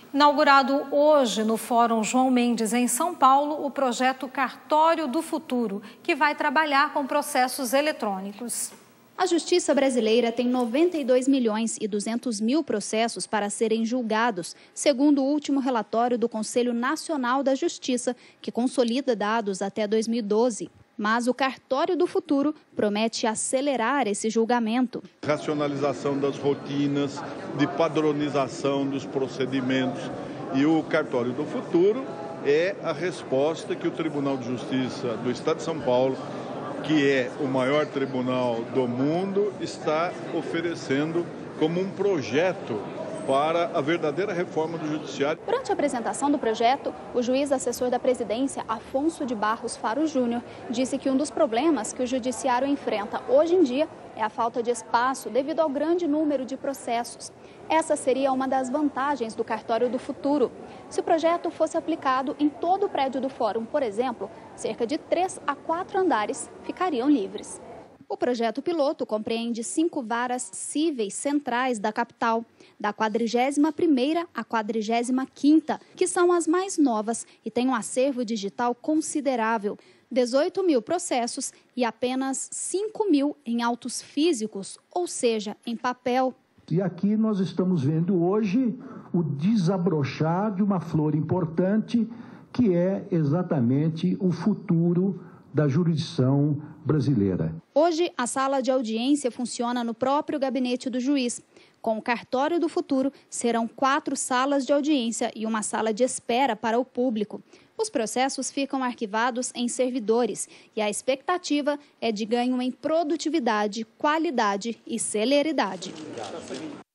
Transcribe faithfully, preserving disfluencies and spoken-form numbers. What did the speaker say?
Inaugurado hoje no Fórum João Mendes, em São Paulo, o projeto Cartório do Futuro, que vai trabalhar com processos eletrônicos. A Justiça brasileira tem noventa e dois milhões e duzentos mil processos para serem julgados, segundo o último relatório do Conselho Nacional da Justiça, que consolida dados até dois mil e doze. Mas o Cartório do Futuro promete acelerar esse julgamento. Racionalização das rotinas, de padronização dos procedimentos. E o Cartório do Futuro é a resposta que o Tribunal de Justiça do Estado de São Paulo, que é o maior tribunal do mundo, está oferecendo como um projeto para a verdadeira reforma do judiciário. Durante a apresentação do projeto, o juiz assessor da presidência, Afonso de Barros Faro Júnior, disse que um dos problemas que o judiciário enfrenta hoje em dia é a falta de espaço devido ao grande número de processos. Essa seria uma das vantagens do Cartório do Futuro. Se o projeto fosse aplicado em todo o prédio do Fórum, por exemplo, cerca de três a quatro andares ficariam livres. O projeto piloto compreende cinco varas cíveis centrais da capital, da quadragésima primeira à quadragésima quinta, que são as mais novas e têm um acervo digital considerável, dezoito mil processos e apenas cinco mil em autos físicos, ou seja, em papel. E aqui nós estamos vendo hoje o desabrochar de uma flor importante, que é exatamente o futuro da jurisdição brasileira. Hoje, a sala de audiência funciona no próprio gabinete do juiz. Com o Cartório do Futuro, serão quatro salas de audiência e uma sala de espera para o público. Os processos ficam arquivados em servidores e a expectativa é de ganho em produtividade, qualidade e celeridade.